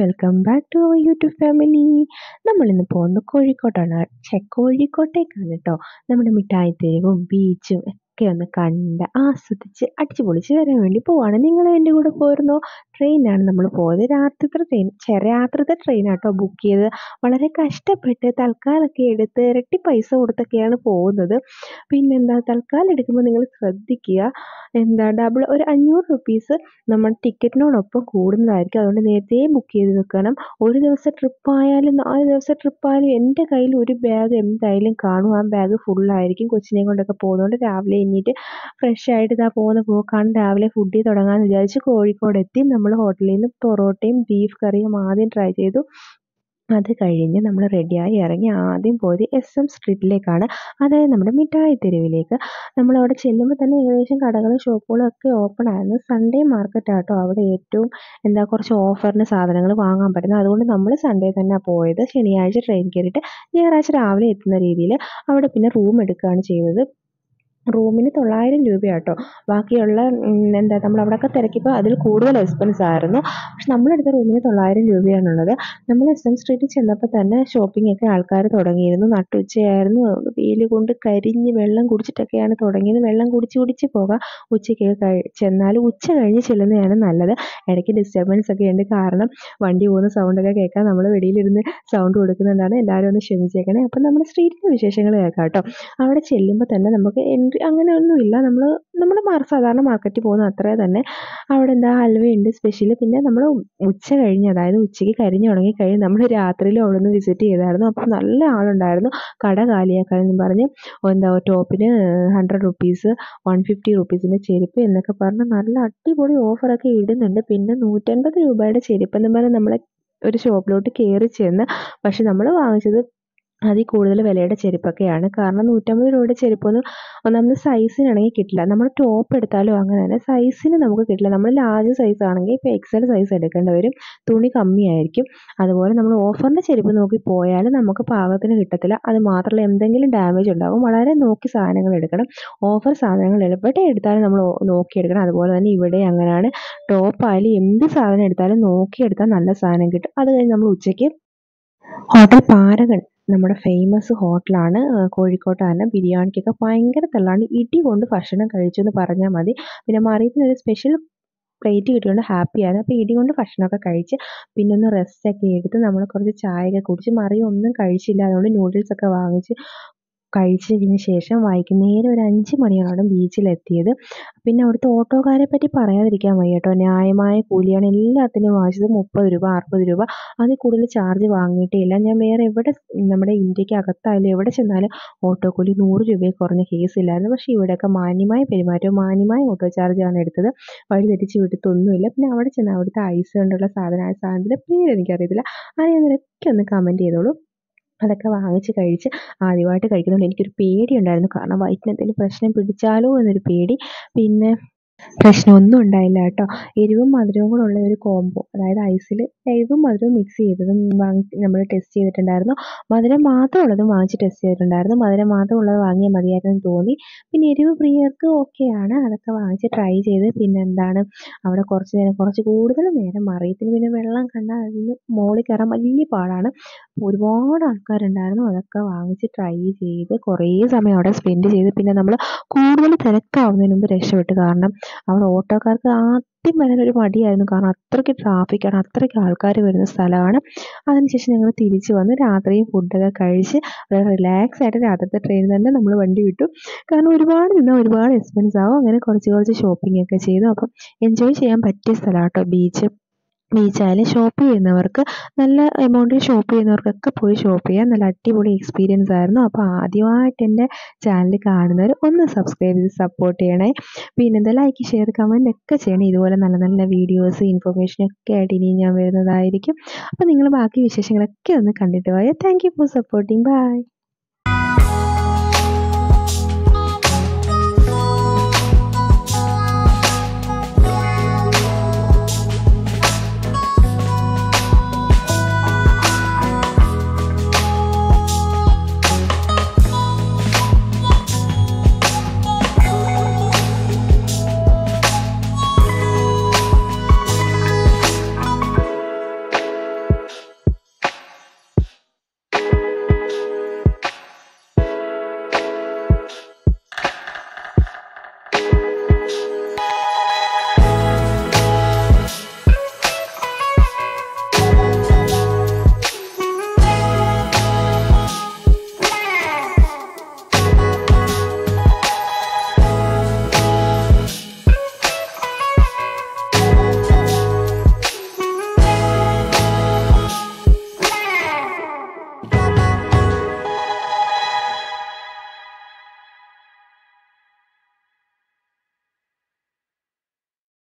Welcome back to our YouTube family. നമ്മളിന്ന് പോകുന്നത് കോഴിക്കോട്ടാണ്. കോഴിക്കോട്ടേക്കാണ് കേട്ടോ. നമ്മുടെ മിഠായി തെരുവും ബീച്ചും ഒക്കെ ഒന്ന് കണ്ട് ആസ്വദിച്ച് അടിച്ചു പൊളിച്ച് വരാൻ വേണ്ടി പോവാണ്. നിങ്ങൾ എൻ്റെ കൂടെ പോരുന്നോ? ട്രെയിനാണ് നമ്മൾ പോയത്. രാത്രിത്തെ ട്രെയിനാട്ടോ ബുക്ക് ചെയ്തത്. വളരെ കഷ്ടപ്പെട്ട് തൽക്കാലൊക്കെ എടുത്ത് ഇരട്ടി പൈസ കൊടുത്തൊക്കെയാണ് പോകുന്നത്. പിന്നെന്താ, തൽക്കാലം എടുക്കുമ്പോൾ നിങ്ങൾ ശ്രദ്ധിക്കുക, ഡബിൾ ഒരു 500 റുപ്പീസ് നമ്മൾ ടിക്കറ്റിനോടൊപ്പം കൂടുന്നതായിരിക്കും. അതുകൊണ്ട് നേരത്തെ ബുക്ക് ചെയ്ത് വെക്കണം. ഒരു ദിവസം ട്രിപ്പായാലും 4 ദിവസം ട്രിപ്പായാലും എൻ്റെ കയ്യിൽ ഒരു ബാഗ് എന്തായാലും കാണും. ആ ബാഗ് ഫുള്ളായിരിക്കും. കൊച്ചിനെയും കൊണ്ടൊക്കെ പോകുന്നതുകൊണ്ട് രാവിലെ എണീറ്റ് ഫ്രഷ് ആയിട്ട് പോകുന്ന പോക്കാണ്. രാവിലെ ഫുഡിൽ തുടങ്ങാമെന്ന് വിചാരിച്ച് കോഴിക്കോട് എത്തി. നമ്മൾ ഹോട്ടലിൽ നിന്ന് പൊറോട്ടയും ബീഫ് കറിയും ആദ്യം ട്രൈ ചെയ്തു. അത് കഴിഞ്ഞ് നമ്മൾ റെഡിയായി ഇറങ്ങി. ആദ്യം പോയത് SM സ്ട്രീറ്റിലേക്കാണ്, അതായത് നമ്മുടെ മിഠായി തെരുവിലേക്ക്. നമ്മളവിടെ ചെല്ലുമ്പോൾ തന്നെ ഏകദേശം കടകളും ഷോപ്പുകളും ഒക്കെ ഓപ്പൺ ആയിരുന്നു. സൺഡേ മാർക്കറ്റാട്ടോ അവിടെ ഏറ്റവും കുറച്ച് ഓഫറിന് സാധനങ്ങൾ വാങ്ങാൻ പറ്റുന്നത്. അതുകൊണ്ട് നമ്മൾ സൺഡേ തന്നെ പോയത്. ശനിയാഴ്ച ട്രെയിൻ കയറിയിട്ട് ഞായറാഴ്ച രാവിലെ എത്തുന്ന രീതിയിൽ അവിടെ പിന്നെ റൂം എടുക്കുകയാണ് ചെയ്തത്. റൂമിന് 900 രൂപയാട്ടോ. ബാക്കിയുള്ള നമ്മൾ അവിടെയൊക്കെ തിരക്കിയപ്പോൾ അതിൽ കൂടുതൽ എക്സ്പെൻസ് ആയിരുന്നു. പക്ഷെ നമ്മളെടുത്ത റൂമിന് 900 രൂപയാണുള്ളത്. നമ്മൾ SM സ്ട്രീറ്റിൽ ചെന്നപ്പോൾ തന്നെ ഷോപ്പിംഗ് ഒക്കെ ആൾക്കാർ തുടങ്ങിയിരുന്നു. നട്ടുച്ചയായിരുന്നു. വെയിൽ കൊണ്ട് കരിഞ്ഞ് വെള്ളം കുടിച്ചിട്ടൊക്കെയാണ് തുടങ്ങിയത്. വെള്ളം കുടിച്ച് പോകാം. ഉച്ചയ്ക്ക് ചെന്നാലും ഉച്ച കഴിഞ്ഞ് ചെല്ലുന്നതാണ് നല്ലത്. ഇടയ്ക്ക് ഡിസ്റ്റർബൻസ് ഒക്കെ ഉണ്ട്. കാരണം വണ്ടി പോകുന്ന സൗണ്ടൊക്കെ കേൾക്കാൻ നമ്മൾ വെളിയിലിരുന്ന് സൗണ്ട് കൊടുക്കുന്നുണ്ടാണ്. എല്ലാവരും ഒന്ന് ക്ഷമിച്ചേക്കണേ. അപ്പം നമ്മുടെ സ്ട്രീറ്റിലെ വിശേഷങ്ങൾ കേൾക്കാം കേട്ടോ. അവിടെ ചെല്ലുമ്പോൾ തന്നെ നമുക്ക് അങ്ങനെയൊന്നുമില്ല. സാധാരണ മാർക്കറ്റിൽ പോകുന്ന അത്രേ തന്നെ. അവിടെ ഹൽവയുണ്ട് സ്പെഷ്യൽ. പിന്നെ നമ്മൾ ഉച്ച കഴിഞ്ഞ്, അതായത് ഉച്ചയ്ക്ക് കരിഞ്ഞ് തുടങ്ങിക്കഴിഞ്ഞ് നമ്മൾ രാത്രിയിൽ അവിടെ നിന്ന് വിസിറ്റ് ചെയ്തായിരുന്നു. അപ്പോൾ നല്ല ആളുണ്ടായിരുന്നു. കട കാലിയാക്കാനെന്നും പറഞ്ഞ് ടോപ്പിന് 100 റുപ്പീസ്, 150 റുപ്പീസിൻ്റെ ചെരുപ്പ് എന്നൊക്കെ പറഞ്ഞ് നല്ല അടിപൊളി ഓഫറൊക്കെ ഇടുന്നുണ്ട്. പിന്നെ 150 രൂപയുടെ ചെരുപ്പെന്നും പറഞ്ഞ് നമ്മളെ ഒരു ഷോപ്പിലോട്ട് കയറി ചെന്ന്, പക്ഷെ നമ്മൾ വാങ്ങിച്ചത് അതിൽ കൂടുതൽ വിലയുടെ ചെരുപ്പൊക്കെയാണ്. കാരണം 150 രൂപയുടെ ചെരുപ്പൊന്നും ഒന്നാമത് സൈസിനാണെങ്കിൽ കിട്ടില്ല. നമ്മൾ ടോപ്പ് എടുത്താലും അങ്ങനെ തന്നെ സൈസിന് നമുക്ക് കിട്ടില്ല. നമ്മൾ ലാർജ് സൈസ് ആണെങ്കിൽ ഇപ്പോൾ XL സൈസ് എടുക്കേണ്ടി വരും. തുണി കമ്മിയായിരിക്കും. അതുപോലെ നമ്മൾ ഓഫറിൻ്റെ ചെരുപ്പ് നോക്കി പോയാലും നമുക്ക് പാകത്തിന് കിട്ടത്തില്ല. അത് മാത്രമല്ല, എന്തെങ്കിലും ഡാമേജ് ഉണ്ടാകും. വളരെ നോക്കി സാധനങ്ങൾ എടുക്കണം. ഓഫർ സാധനങ്ങൾ എവിടെ എടുത്താലും നമ്മൾ നോക്കിയെടുക്കണം. അതുപോലെ തന്നെ ഇവിടെ അങ്ങനെയാണ്. ടോപ്പായാലും എന്ത് സാധനം എടുത്താലും നോക്കിയെടുത്താൽ നല്ല സാധനം കിട്ടും. അത് കഴിഞ്ഞ് നമ്മൾ ഉച്ചയ്ക്ക് ഹോട്ടൽ പാരഗൺ, നമ്മുടെ ഫേമസ് ഹോട്ടലാണ്. കോഴിക്കോട്ട് തന്നെ. ബിരിയാണിക്കൊക്കെ ഭയങ്കര തള്ളാണ്. ഇടി കൊണ്ട് ഭക്ഷണം കഴിച്ചു എന്ന് പറഞ്ഞാൽ മതി. പിന്നെ മറിയത്തിനൊരു സ്പെഷ്യൽ പ്ലേറ്റ് കിട്ടിയോണ്ട് ഹാപ്പിയാണ്. അപ്പോൾ ഇടി കൊണ്ട് ഭക്ഷണമൊക്കെ കഴിച്ച് പിന്നെ ഒന്ന് റെസ്റ്റൊക്കെ എടുത്ത് നമ്മൾ കുറച്ച് ചായയൊക്കെ കുടിച്ച്. മറിയം ഒന്നും കഴിച്ചില്ല. അതുകൊണ്ട് നൂഡിൽസൊക്കെ വാങ്ങിച്ച് കഴിച്ചതിന് ശേഷം വൈകുന്നേരം ഒരു 5 മണിയോടെ ബീച്ചിലെത്തിയത്. പിന്നെ അവിടുത്തെ ഓട്ടോക്കാരെ പറ്റി പറയാതിരിക്കാൻ വയ്യ കേട്ടോ. ന്യായമായ കൂലിയാണ് എല്ലാത്തിനും വാങ്ങിച്ചത്. 30 രൂപ, 60 രൂപ, അതിൽ കൂടുതൽ ചാർജ് വാങ്ങിയിട്ടേ ഇല്ല. ഞാൻ വേറെ എവിടെ, നമ്മുടെ ഇന്ത്യക്ക് അകത്തായാലും എവിടെ ചെന്നാലും ഓട്ടോ കൂലി 100 രൂപയിൽ കുറഞ്ഞ കേസില്ലായിരുന്നു. പക്ഷേ ഇവിടെയൊക്കെ മാന്യമായ പെരുമാറ്റവും മാന്യമായ ഓട്ടോ ചാർജാണ് എടുത്തത്. വഴി തെറ്റിച്ച് വിട്ടത്തൊന്നുമില്ല. പിന്നെ അവിടെ ചെന്ന് അവിടുത്തെ ഐസ് കൊണ്ടുള്ള സാധനം, ആ സാധനത്തിൻ്റെ പേര് എനിക്കറിയത്തില്ല, അറിയാവുന്നവരൊക്കെ ഒന്ന് കമൻറ്റ് ചെയ്തോളൂ. അതൊക്കെ വാങ്ങിച്ച് കഴിച്ച്. ആദ്യമായിട്ട് കഴിക്കുന്നതുകൊണ്ട് എനിക്കൊരു പേടിയുണ്ടായിരുന്നു. കാരണം വയറ്റിന് എന്തെങ്കിലും പ്രശ്നം പിടിച്ചാലോ എന്നൊരു പേടി. പിന്നെ പ്രശ്നമൊന്നും ഉണ്ടായില്ല കേട്ടോ. എരിവും മധുരവും കൂടെ ഉള്ള ഒരു കോംബോ, അതായത് ഐസിൽ എരിവും മധുരവും മിക്സ് ചെയ്തതും നമ്മൾ ടെസ്റ്റ് ചെയ്തിട്ടുണ്ടായിരുന്നു. മധുരം മാത്രമുള്ളതും വാങ്ങിച്ച് ടെസ്റ്റ് ചെയ്തിട്ടുണ്ടായിരുന്നു. മധുരം മാത്രമുള്ളത് വാങ്ങിയാൽ മതിയായിരുന്നു തോന്നി. പിന്നെ എരിവ് പ്രിയർക്ക് ഓക്കെയാണ്. അതൊക്കെ വാങ്ങിച്ച് ട്രൈ ചെയ്ത്. പിന്നെ അവിടെ കുറച്ച് കൂടുതൽ നേരം മറിയത്തിന് പിന്നെ വെള്ളം കണ്ടാൽ അതിന് മുകളിൽ കയറാൻ വലിയ പാടാണ്. ഒരുപാട് ആൾക്കാരുണ്ടായിരുന്നു. അതൊക്കെ വാങ്ങിച്ച് ട്രൈ ചെയ്ത് കുറേ സമയം അവിടെ സ്പെൻഡ് ചെയ്ത്. പിന്നെ നമ്മൾ കൂടുതൽ തിരക്കാവുന്നതിന് മുമ്പ് രക്ഷപ്പെട്ടു. കാരണം അവിടെ ഓട്ടോക്കാർക്ക് ആദ്യം വരാനൊരു മടിയായിരുന്നു. കാരണം അത്രയ്ക്ക് ട്രാഫിക്കാണ്, അത്രയ്ക്ക് ആൾക്കാർ വരുന്ന സ്ഥലമാണ്. അതിനുശേഷം ഞങ്ങൾ തിരിച്ചു വന്ന് രാത്രിയും ഫുഡൊക്കെ കഴിച്ച് റിലാക്സ് ആയിട്ട് രാത്രിത്തെ ട്രെയിനിൽ തന്നെ നമ്മൾ വണ്ടി വിട്ടു. കാരണം ഒരുപാട് നിന്നാൽ ഒരുപാട് എക്സ്പെൻസ് ആവും. അങ്ങനെ കുറച്ച് ഷോപ്പിംഗ് ഒക്കെ ചെയ്തു. അപ്പം എൻജോയ് ചെയ്യാൻ പറ്റിയ സ്ഥലമാണ് കേട്ടോ ബീച്ചായാലും. ഷോപ്പ് ചെയ്യുന്നവർക്ക്, നല്ല എമൗണ്ടിൽ ഷോപ്പ് ചെയ്യുന്നവർക്കൊക്കെ പോയി ഷോപ്പ് ചെയ്യാം. നല്ല അടിപൊളി എക്സ്പീരിയൻസ് ആയിരുന്നു. അപ്പോൾ ആദ്യമായിട്ട് എൻ്റെ ചാനൽ കാണുന്നവർ ഒന്ന് സബ്സ്ക്രൈബ് ചെയ്ത് സപ്പോർട്ട് ചെയ്യണേ. പിന്നെ ലൈക്ക്, ഷെയർ, കമൻറ്റ് ഒക്കെ ചെയ്യണേ. ഇതുപോലെ നല്ല നല്ല വീഡിയോസ്, ഇൻഫർമേഷനൊക്കെ ആയിട്ട് ഇനി ഞാൻ വരുന്നതായിരിക്കും. അപ്പോൾ നിങ്ങൾ ബാക്കി വിശേഷങ്ങളൊക്കെ ഒന്ന് കണ്ടിട്ട് പോയാൽ. Thank you for supporting. By.